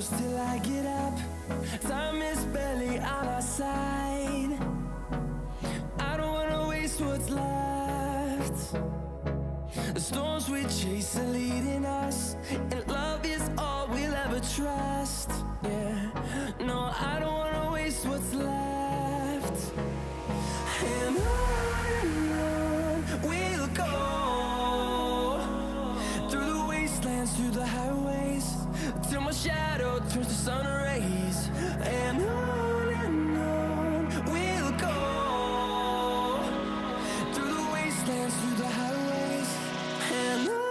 close till I get up. Time is barely on our side. I don't wanna waste what's left. The storms we chase are leading us, and love is all we'll ever trust. Yeah, no, I don't wanna waste what's left. And on we'll go, through the wastelands, through the highways, till my shadow turns to sun rays. And on we'll go, through the wastelands, through the highways, and on we'll go.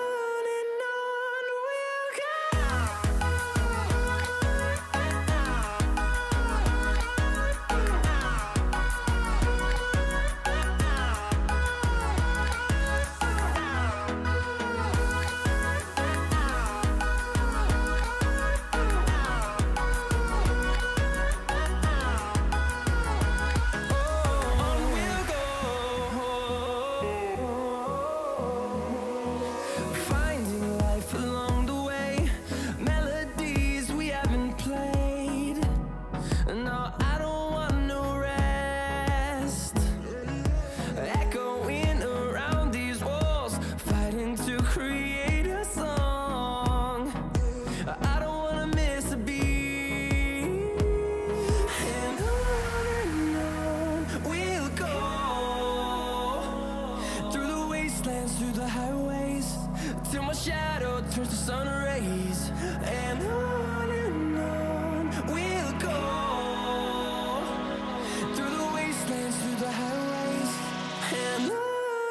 Through the highways, till my shadow turns to sun rays. And on we'll go, through the wastelands, through the highways, and on we'll go.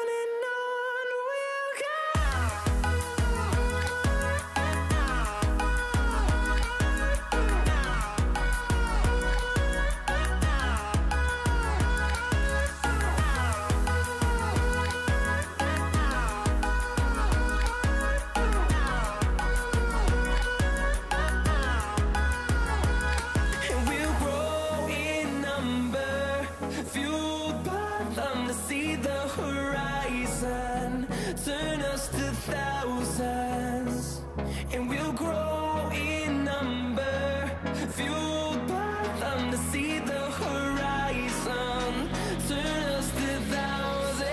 See the horizon turn us to thousands, and we'll grow in number, fueled by them. To see the horizon turn us to thousands,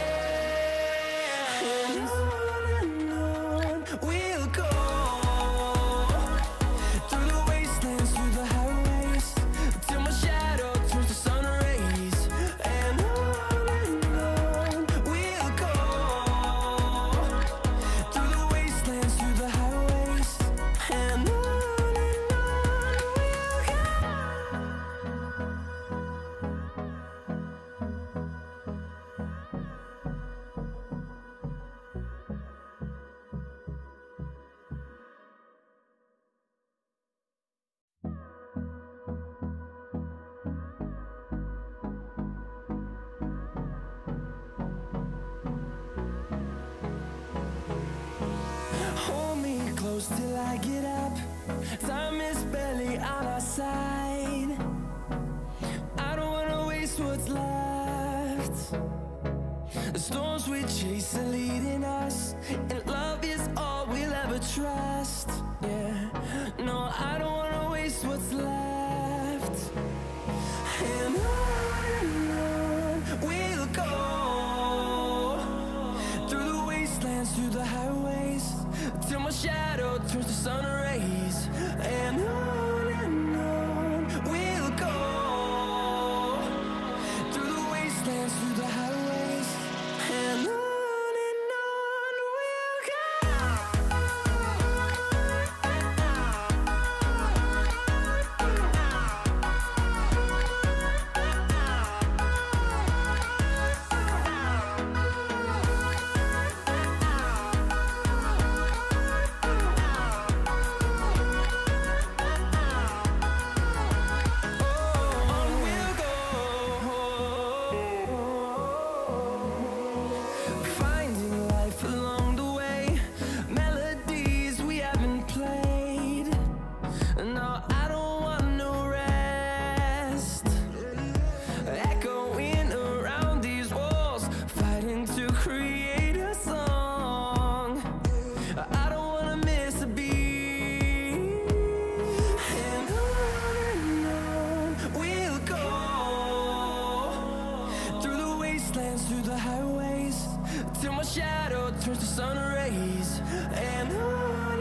and on we'll go, through the wastelands, through the highways, till my shadow turns to sun rays. And close till I get up. Time is barely on our side. I don't wanna waste what's left. The storms we chase are leading us, and love is all we'll ever trust. Yeah, no, I don't wanna waste what's left. And on we'll go, through the wastelands, through the highways, till my shadow turns to sun rays. And on we'll go, through the wastelands, through the highways, and on we'll go. dance through the highways till my shadow turns to sun rays. And on